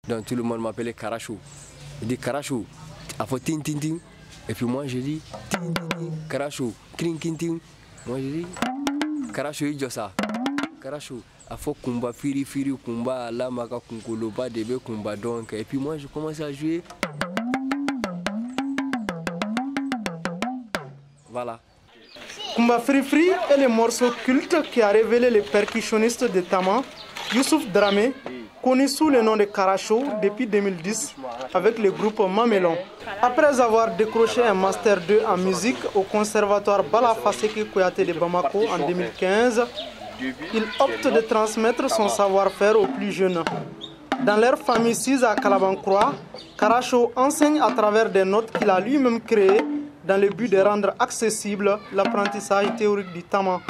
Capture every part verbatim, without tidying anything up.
Donc tout le monde m'appelait Karachou. Il dit Karachou, a fait ting ting ting. Et puis moi je dis ting ting ting, Karachou, kring kring ting. Moi je dis Karachou il dit ça. Karachou, a fait kumba firi firi kumba la maka kunkoloba debe kumba donc. Et puis moi je commence à jouer. Voilà. Kumba Firi Firi est le morceau culte qui a révélé le percussionniste de Tama, Youssouf Dramé, connu sous le nom de Karachou depuis deux mille dix avec le groupe Mamelon. Après avoir décroché un master deux en musique au conservatoire Bala Faseke Kouyaté de Bamako en deux mille quinze, il opte de transmettre son savoir-faire aux plus jeunes. Dans leur famille sise à Kalabankroa, Karachou enseigne à travers des notes qu'il a lui-même créées dans le but de rendre accessible l'apprentissage théorique du tama.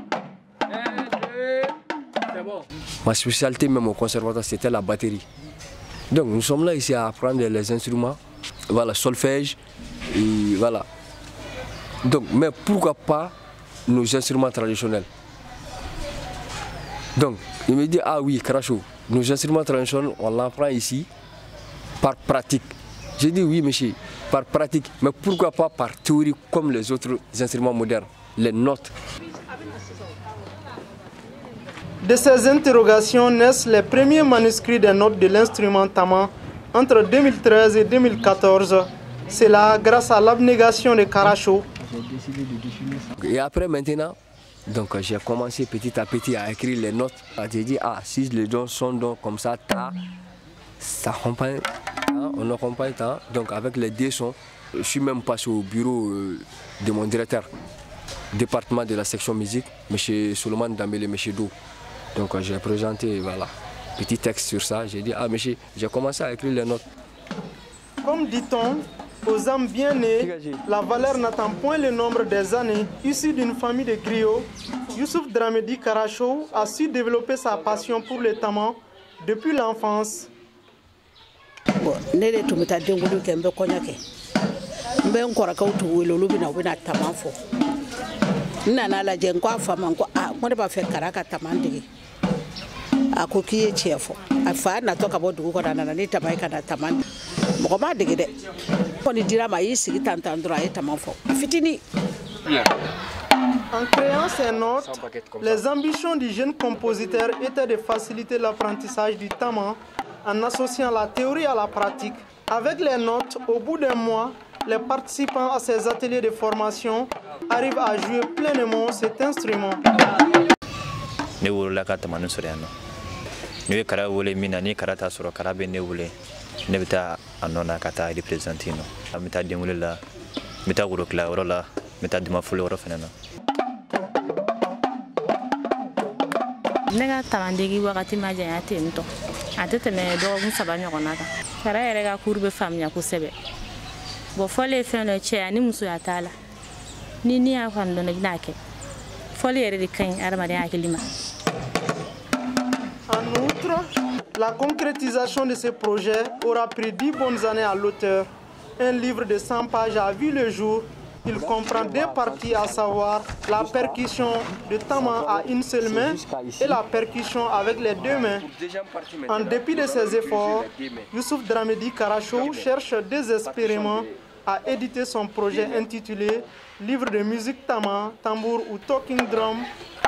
Ma spécialité même au conservatoire, c'était la batterie. Donc nous sommes là ici à apprendre les instruments, voilà, solfège, et voilà. Donc, mais pourquoi pas nos instruments traditionnels? Donc, il me dit, ah oui, Karachou, nos instruments traditionnels, on l'apprend ici par pratique. J'ai dit oui, monsieur, par pratique, mais pourquoi pas par théorie comme les autres instruments modernes, les notes. De ces interrogations naissent les premiers manuscrits des notes de l'instrument tama entre deux mille treize et deux mille quatorze. C'est là grâce à l'abnégation de Karachou. Et après maintenant, donc j'ai commencé petit à petit à écrire les notes. J'ai dit, ah, si les dons sont donc comme ça, ta, ça accompagne, hein, on accompagne, ta. Donc avec les deux sons, je suis même passé au bureau euh, de mon directeur, département de la section musique, M. Souleymane Dambélé, M. Dou. Donc j'ai présenté, voilà, petit texte sur ça. J'ai dit, ah monsieur, j'ai commencé à écrire les notes. Comme dit-on, aux âmes bien nées, la valeur n'attend point le nombre des années. Issu d'une famille de griots, Youssouf Dramé Karachou a su développer sa passion pour le tama depuis l'enfance. Nana la jen ko fama ko ah mo ba fe karaka tamandigi ako kiye chefo afa na to ka bodu ko nana ni tamay kana tamand mo ma digi de ko ni dira ma yisi tantandura e tamanfo fitini. En créant ces notes, les ambitions du jeune compositeur étaient de faciliter l'apprentissage du tama en associant la théorie à la pratique. Avec les notes, au bout d'un mois, les participants à ces ateliers de formation arrivent à jouer pleinement cet instrument. Ne wolola ka tamanu sɔrɔ yan nɔ n'u ye kara wele min na ni kara t'a sɔrɔ kara bɛ ne wele ne bɛ taa a nɔ na ka taa représenter yen nɔ an bɛ taa den wele la n bɛ taa worokila yɔrɔ la n bɛ taa dimafoli yɔrɔ fana na. Ne ka tamandegi wagati ma janya ten tɔ a tɛ tɛmɛ dɔgɔkun saba ɲɔgɔnna kan. Kara yɛrɛ ka cours bɛ faamuya kosɛbɛ. Bon fɔli ye fɛn dɔ cɛya ni musoya t'a la ni ni y'a faamu dɔn i bɛna kɛ fɔli yɛrɛ de ka ɲi adamadenya hakili ma. En outre, la concrétisation de ce projet aura pris dix bonnes années à l'auteur. Un livre de cent pages a vu le jour. Il comprend deux parties, à savoir la percussion de tama à une seule main et la percussion avec les deux mains. En dépit de ses efforts, Youssouf Dramé Karachou cherche désespérément à éditer son projet intitulé Livre de musique tama, tambour ou talking drum.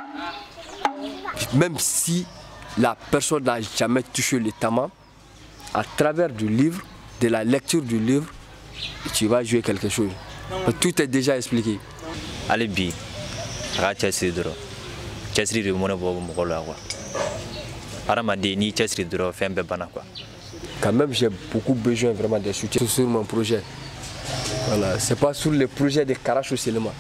Même si la personne n'a jamais touché le tama, à travers du livre, de la lecture du livre, tu vas jouer quelque chose. Tout est déjà expliqué. Allez bi, racha sidro, chasri de mon bobo mokola quoi. Aramadi ni chasri dro fembe bana quoi. Quand même j'ai beaucoup besoin vraiment de soutien sur mon projet. Voilà, c'est pas sur le projet de Karachou seulement.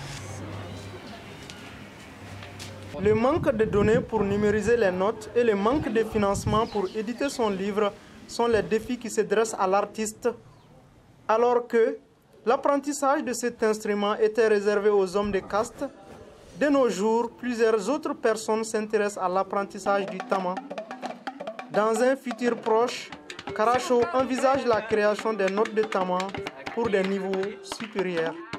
Le manque de données pour numériser les notes et le manque de financement pour éditer son livre sont les défis qui se dressent à l'artiste, alors que l'apprentissage de cet instrument était réservé aux hommes de caste. De nos jours, plusieurs autres personnes s'intéressent à l'apprentissage du tama. Dans un futur proche, Karachou envisage la création des notes de tama pour des niveaux supérieurs.